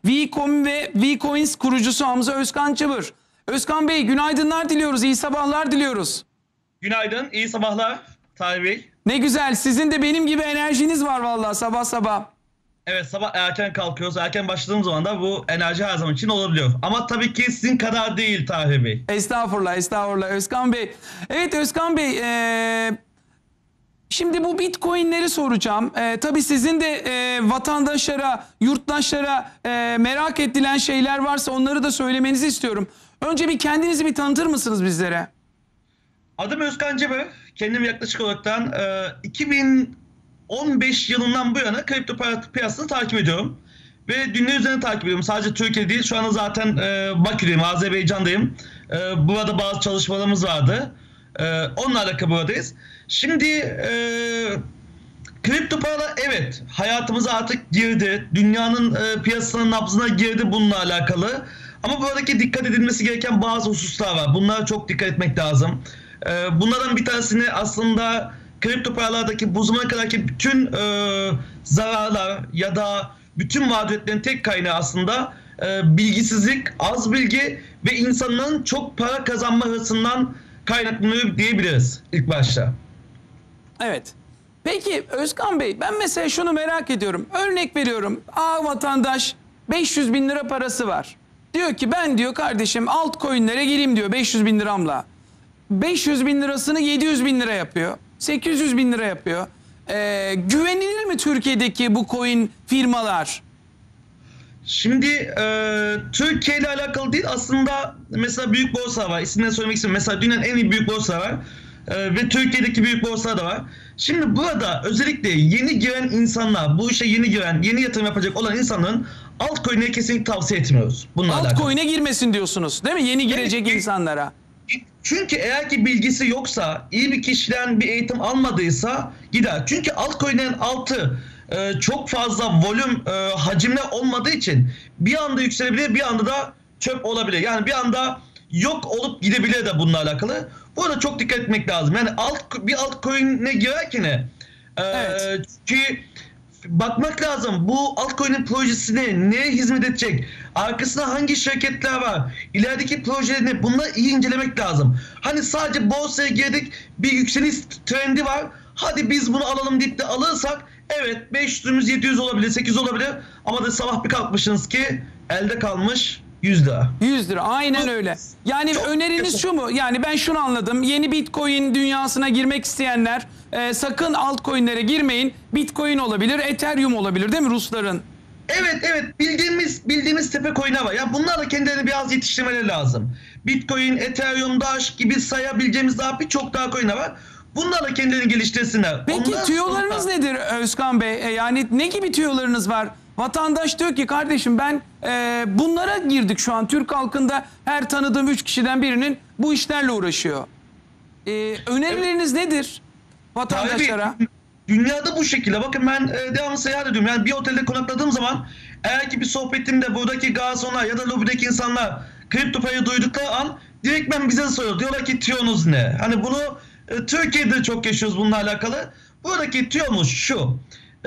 Vcoin ve Vcoins kurucusu Hamza Özkan Çıbır. Özkan Bey günaydınlar diliyoruz, iyi sabahlar diliyoruz. Günaydın, iyi sabahlar Tahir Bey. Ne güzel, sizin de benim gibi enerjiniz var vallahi sabah sabah. Evet, sabah erken kalkıyoruz. Erken başladığımız zaman da bu enerji her zaman için olabiliyor. Ama tabii ki sizin kadar değil Tahir Bey. Estağfurullah, estağfurullah Özkan Bey. Evet Özkan Bey, şimdi bu Bitcoin'leri soracağım. Tabii sizin de vatandaşlara, yurttaşlara merak edilen şeyler varsa onları da söylemenizi istiyorum. Önce bir kendinizi bir tanıtır mısınız bizlere? Adım Özkan Çıbır. Kendim yaklaşık olaraktan 2015 yılından bu yana kripto para piyasasını takip ediyorum. Ve dünya üzerine takip ediyorum. Sadece Türkiye değil. Şu anda zaten Bakü'deyim, Azerbaycan'dayım. Burada bazı çalışmalarımız vardı. Onunla alakalı buradayız. Şimdi kripto paralar evet hayatımıza artık girdi. Dünyanın piyasasının nabzına girdi bununla alakalı. Ama buradaki dikkat edilmesi gereken bazı hususlar var. Bunlara çok dikkat etmek lazım. Bunlardan bir tanesini aslında kripto paralardaki bu zamana kadarki bütün zararlar ya da bütün mağduriyetlerin tek kaynağı aslında bilgisizlik, az bilgi ve insanların çok para kazanma hırsından kaynaklanıyor diyebiliriz ilk başta. Evet. Peki Özkan Bey, ben mesela şunu merak ediyorum. Örnek veriyorum. Vatandaş 500 bin lira parası var. Diyor ki ben diyor kardeşim altcoin'lere gireyim diyor 500 bin liramla. 500 bin lirasını 700 bin lira yapıyor. 800 bin lira yapıyor. Güvenilir mi Türkiye'deki bu coin firmalar? Şimdi Türkiye ile alakalı değil aslında mesela büyük borsa var. İsimlerini söylemek istiyorum. Mesela dünyanın en iyi büyük borsa var. Ve Türkiye'deki büyük borsalar da var. Şimdi burada özellikle yeni giren insanlar, bu işe yeni giren, yeni yatırım yapacak olan insanların altcoin'e kesinlikle tavsiye etmiyoruz. Altcoin'e girmesin diyorsunuz değil mi? Yeni girecek Evet. insanlara. Çünkü eğer ki bilgisi yoksa, iyi bir kişiden bir eğitim almadıysa gider. Çünkü altcoin'lerin altı çok fazla volüm, hacimle olmadığı için bir anda yükselebilir, bir anda da çöp olabilir. Yani bir anda yok olup gidebilir de bununla alakalı. Burada çok dikkat etmek lazım. Yani bir altcoin'e girerken Evet. ki bakmak lazım. Bu altcoin'in projesine neye hizmet edecek? Arkasında hangi şirketler var? İlerideki projelerini bunları iyi incelemek lazım. Hani sadece borsaya girdik, bir yükseliş trendi var. Hadi biz bunu alalım deyip de alırsak evet 500'ümüz 700 olabilir, 800 olabilir ama da sabah bir kalkmışsınız ki elde kalmış 100 lira. 100 lira aynen öyle. Yani öneriniz şu mu? Yani ben şunu anladım. Yeni Bitcoin dünyasına girmek isteyenler sakın altcoin'lere girmeyin. Bitcoin olabilir, Ethereum olabilir değil mi Rusların? Evet bildiğimiz tepe coin'ler var. Yani bunlarla kendilerini biraz yetiştirmeleri lazım. Bitcoin, Ethereum, Dash gibi sayabileceğimiz daha birçok daha coin'ler var. Bunlarla kendilerini geliştirsinler. Peki tüyolarınız nedir Özkan Bey? Yani ne gibi tüyolarınız var? Vatandaş diyor ki kardeşim ben bunlara girdik şu an. Türk halkında her tanıdığım 3 kişiden birinin bu işlerle uğraşıyor. Önerileriniz nedir vatandaşlara? Dünyada bu şekilde. Bakın ben devamlı seyahat ediyorum. Yani bir otelde konakladığım zaman eğer ki bir sohbetimde buradaki garsonlar ya da lobideki insanlar kripto parayı duydukları an direktmen bize soruyor. Diyorlar ki tüyonuz ne? Hani bunu Türkiye'de çok yaşıyoruz bununla alakalı. Buradaki tüyomuz şu.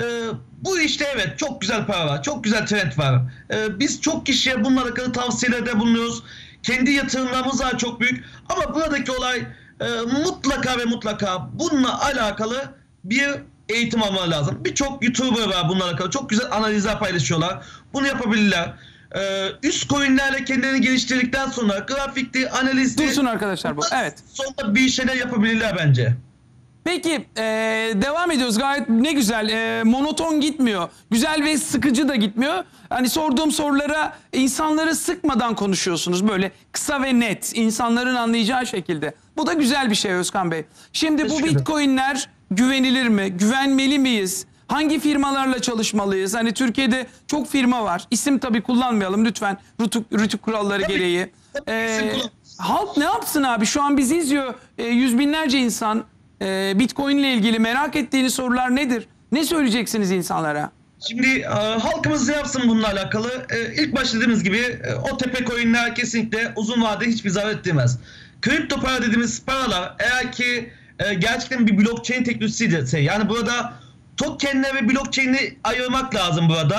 Bu işte evet çok güzel para var. Çok güzel trend var. Biz çok kişiye bununla alakalı tavsiyelerde bulunuyoruz. Kendi yatırımlarımız daha çok büyük. Ama buradaki olay mutlaka ve mutlaka bununla alakalı bir eğitim almaları lazım. Birçok YouTuber var bununla alakalı. Çok güzel analizler paylaşıyorlar. Bunu yapabilirler. Üst coinlerle kendilerini geliştirdikten sonra grafikti, analizdi. Dursun arkadaşlar bu. Evet. Sonra bir şeyler yapabilirler bence. Peki devam ediyoruz gayet ne güzel monoton gitmiyor güzel ve sıkıcı da gitmiyor hani sorduğum sorulara insanları sıkmadan konuşuyorsunuz böyle kısa ve net insanların anlayacağı şekilde bu da güzel bir şey Özkan Bey. Şimdi bu Bitcoin'ler güvenilir mi, güvenmeli miyiz, hangi firmalarla çalışmalıyız? Hani Türkiye'de çok firma var, isim tabii kullanmayalım lütfen rütük kuralları gereği. Halk ne yapsın abi, şu an bizi izliyor yüz binlerce insan. Bitcoin ile ilgili merak ettiğiniz sorular nedir? Ne söyleyeceksiniz insanlara? Şimdi halkımız ne yapsın bununla alakalı? İlk başta dediğimiz gibi o tepe coinler kesinlikle uzun vadede hiçbir zarar ettirmez. Kripto para dediğimiz paralar eğer ki gerçekten bir blockchain teknolojisi ise yani burada tokenle ve blockchain'i ayırmak lazım burada.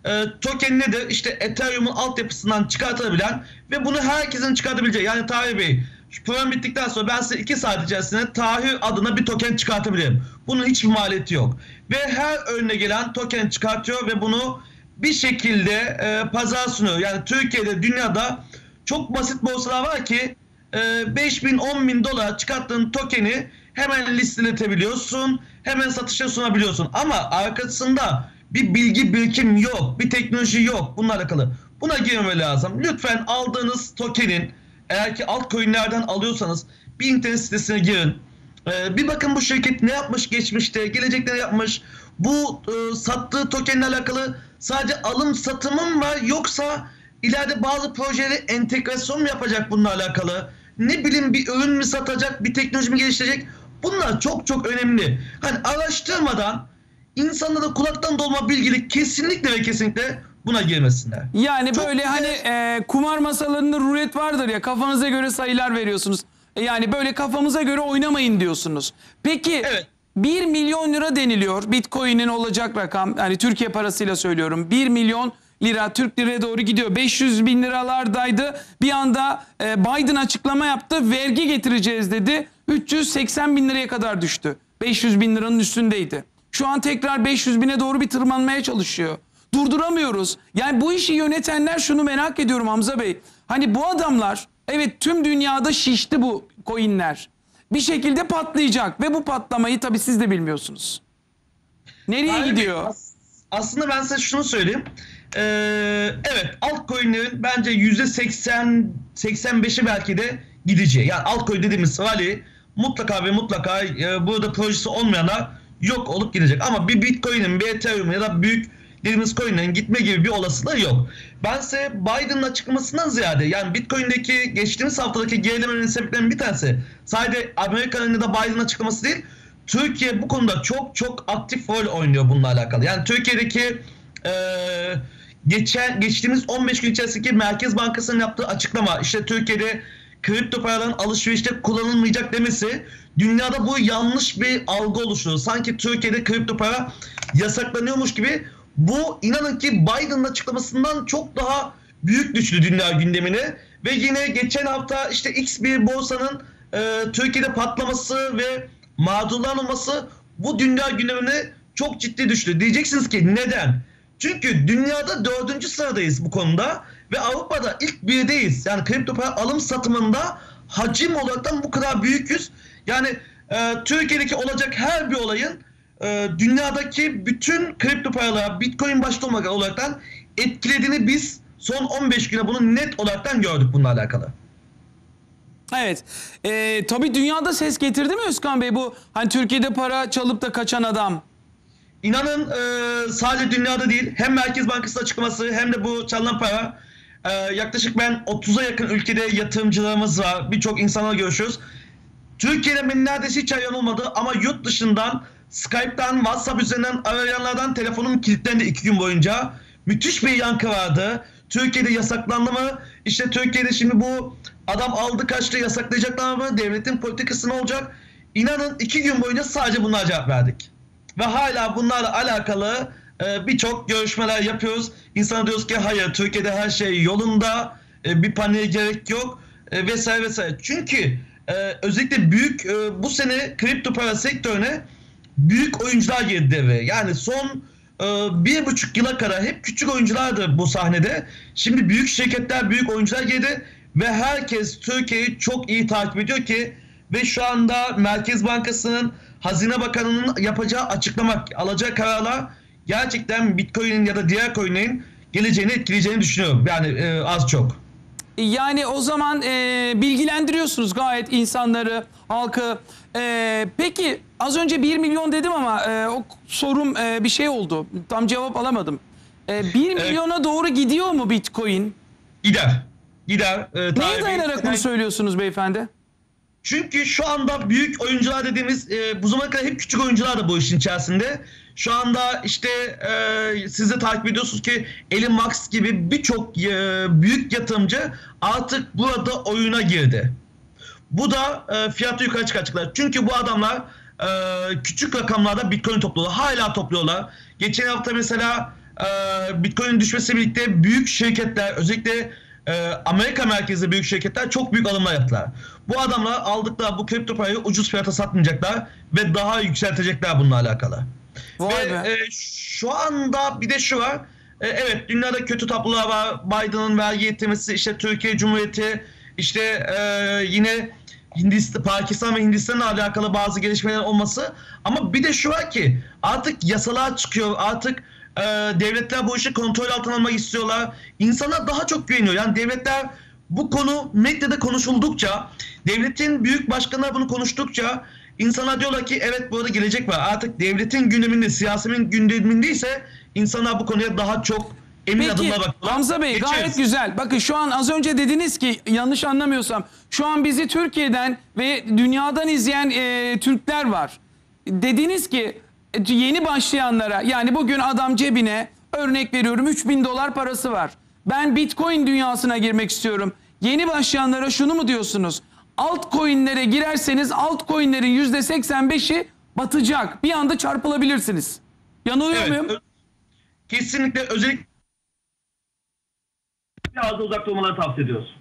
token nedir? İşte Ethereum'un altyapısından çıkartabilen ve bunu herkesin çıkartabileceği. Yani Tahir Bey, şu program bittikten sonra ben size 2 saat içerisinde Tahir adına bir token çıkartabilirim. Bunun hiçbir maliyeti yok. Ve her önüne gelen token çıkartıyor ve bunu bir şekilde pazara sunuyor. Yani Türkiye'de, dünyada çok basit borsalar var ki 5 bin, 10 bin dolar çıkarttığın tokeni hemen listeletebiliyorsun, hemen satışa sunabiliyorsun. Ama arkasında bir bilgi birikim yok, bir teknoloji yok bununla alakalı. Buna girmeme lazım. Lütfen aldığınız tokenin, eğer ki altcoin'lerden alıyorsanız bir internet sitesine girin. Bir bakın bu şirket ne yapmış geçmişte, gelecekte ne yapmış. Bu sattığı tokenle alakalı sadece alım satımı mı var, yoksa ileride bazı projeleri entegrasyon mu yapacak bununla alakalı? Ne bileyim, bir ürün mü satacak, bir teknoloji mi geliştirecek? Bunlar çok çok önemli. Hani araştırmadan insanlara kulaktan dolma bilgilik kesinlikle ve kesinlikle buna girmesinler. Yani Çok böyle hani kumar masalarında rulet vardır ya, kafanıza göre sayılar veriyorsunuz. Yani böyle kafamıza göre oynamayın diyorsunuz. Peki Evet. 1 milyon lira deniliyor Bitcoin'in olacak rakam. Yani Türkiye parasıyla söylüyorum. 1 milyon lira Türk liraya doğru gidiyor. 500 bin liralardaydı. Bir anda Biden açıklama yaptı. Vergi getireceğiz dedi. 380 bin liraya kadar düştü. 500 bin liranın üstündeydi. Şu an tekrar 500 bine doğru bir tırmanmaya çalışıyor. Durduramıyoruz. Yani bu işi yönetenler, şunu merak ediyorum Hamza Bey. Hani bu adamlar, evet, tüm dünyada şişti bu coinler. Bir şekilde patlayacak ve bu patlamayı tabii siz de bilmiyorsunuz. Nereye Abi, gidiyor? aslında ben size şunu söyleyeyim. Evet, altcoin'lerin bence %80-85'i belki de gideceği. Yani altcoin dediğimiz rally mutlaka ve mutlaka burada projesi olmayana yok olup gidecek. Ama bir Bitcoin'in, bir Ethereum ya da büyük dediğimiz coin'lerin gitme gibi bir olasılığı yok. Ben size Biden'ın açıklamasından ziyade, yani Bitcoin'deki geçtiğimiz haftadaki gerilemenin sebeplerinden bir tanesi sadece Amerika'nın ya da Biden'ın açıklaması değil, Türkiye bu konuda çok çok aktif rol oynuyor bununla alakalı. Yani Türkiye'deki geçtiğimiz 15 gün içerisindeki Merkez Bankası'nın yaptığı açıklama, işte Türkiye'de kripto paraların alışverişte kullanılmayacak demesi, dünyada bu yanlış bir algı oluşturuyor. Sanki Türkiye'de kripto para yasaklanıyormuş gibi. Bu, inanın ki Biden'ın açıklamasından çok daha büyük düştü dünya gündemine. Ve yine geçen hafta işte X bir borsanın Türkiye'de patlaması ve mağdurların olması bu dünya gündemine çok ciddi düştü. Diyeceksiniz ki neden? Çünkü dünyada 4. sıradayız bu konuda ve Avrupa'da ilk birdeyiz. Yani kripto para alım satımında hacim olaraktan bu kadar büyüküz. Yani Türkiye'deki olacak her bir olayın dünyadaki bütün kripto paralara, Bitcoin başta olmak olaraktan etkilediğini biz son 15 güne bunu net olaraktan gördük bununla alakalı. Evet. Tabii dünyada ses getirdi mi Özkan Bey bu, hani Türkiye'de para çalıp da kaçan adam? İnanın sadece dünyada değil, hem Merkez Bankası açıklaması hem de bu çalınan para, yaklaşık ben 30'a yakın ülkede yatırımcılarımız var. Birçok insanla görüşüyoruz. Türkiye'de benim neredeyse hiç arayan olmadı ama yurt dışından, Skype'dan, WhatsApp üzerinden arayanlardan telefonum kilitlendi 2 gün boyunca. Müthiş bir yankı vardı. Türkiye'de yasaklandı mı? İşte Türkiye'de şimdi bu adam aldı kaçtı, yasaklayacaklar mı? Devletin politikası ne olacak? İnanın 2 gün boyunca sadece bunlara cevap verdik. Ve hala bunlarla alakalı birçok görüşmeler yapıyoruz. İnsana diyoruz ki hayır, Türkiye'de her şey yolunda, bir paniğe gerek yok vesaire vesaire. Çünkü özellikle büyük bu sene kripto para sektörüne büyük oyuncular girdi devreye. Yani son 1,5 yıla kadar hep küçük oyunculardı bu sahnede. Şimdi büyük şirketler, büyük oyuncular girdi ve herkes Türkiye'yi çok iyi takip ediyor ki, ve şu anda Merkez Bankası'nın, Hazine Bakanı'nın yapacağı açıklamak, alacağı kararlar gerçekten Bitcoin'in ya da diğer coin'lerin geleceğini etkileyeceğini düşünüyorum. Yani az çok. Yani o zaman bilgilendiriyorsunuz gayet insanları, halkı. Peki az önce 1 milyon dedim ama o sorum bir şey oldu. Tam cevap alamadım. 1 milyona doğru gidiyor mu Bitcoin? Gider. Gider. Neye dayanarak bunu söylüyorsunuz beyefendi? Çünkü şu anda büyük oyuncular dediğimiz, bu zamana kadar hep küçük oyuncular da bu işin içerisinde. Şu anda işte siz de takip ediyorsunuz ki Elon Musk gibi birçok büyük yatırımcı artık burada oyuna girdi. Bu da fiyatı yukarı çıkartacaklar. Çünkü bu adamlar küçük rakamlarda Bitcoin topluyorlar. Hala topluyorlar. Geçen hafta mesela Bitcoin'in düşmesiyle birlikte büyük şirketler, özellikle Amerika merkezli büyük şirketler çok büyük alımlar yaptılar. Bu adamlar aldıkları bu kripto parayı ucuz fiyata satmayacaklar ve daha yükseltecekler bununla alakalı. Vay Ve be. şu anda bir de şu var. Evet, dünyada kötü tablolar var. Biden'ın vergi yetirmesi, işte Türkiye Cumhuriyeti, işte yine Pakistan ve Hindistan'la alakalı bazı gelişmeler olması. Ama bir de şu var ki artık yasalar çıkıyor. Artık devletler bu işi kontrol altına almak istiyorlar. İnsanlar daha çok güveniyor. Yani devletler bu konu medyada konuşuldukça, devletin büyük başkanları bunu konuştukça insanlar diyorlar ki evet, burada gelecek var. Artık devletin gündeminde, siyasetin gündeminde ise insanlar bu konuya daha çok emin Peki adımla bakıyorlar. Hamza Bey Geçiyoruz. gayet güzel. Bakın şu an az önce dediniz ki, yanlış anlamıyorsam, şu an bizi Türkiye'den ve dünyadan izleyen Türkler var. Dediniz ki yeni başlayanlara, yani bugün adam cebine, örnek veriyorum, 3.000 dolar parası var. Ben Bitcoin dünyasına girmek istiyorum. Yeni başlayanlara şunu mu diyorsunuz? Altcoin'lere girerseniz altcoin'lerin %85'i batacak. Bir anda çarpılabilirsiniz. Yanılıyor muyum? Kesinlikle, özellikle biraz da uzak durmalarını tavsiye ediyoruz.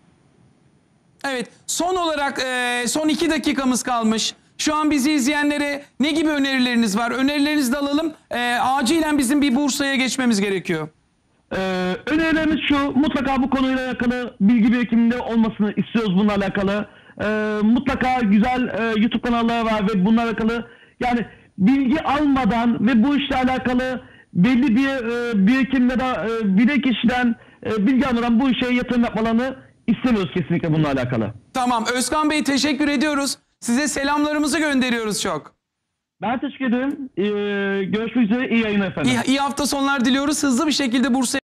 Evet, son olarak son 2 dakikamız kalmış. Şu an bizi izleyenlere ne gibi önerileriniz var? Önerilerinizi de alalım. Acilen bizim bir Bursa'ya geçmemiz gerekiyor. Önerilerimiz şu: mutlaka bu konuyla alakalı bilgi birikiminde olmasını istiyoruz bununla alakalı. Mutlaka güzel YouTube kanalları var ve bununla alakalı, yani bilgi almadan ve bu işle alakalı belli bir birikim ya da bir kişiden bilgi almadan bu işe yatırım yapmalarını istemiyoruz kesinlikle bununla alakalı. Tamam, Özkan Bey teşekkür ediyoruz. Size selamlarımızı gönderiyoruz çok. Ben teşekkür ederim. Görüşmek üzere. İyi yayınlar efendim. İyi hafta sonlar diliyoruz. Hızlı bir şekilde Bursa'ya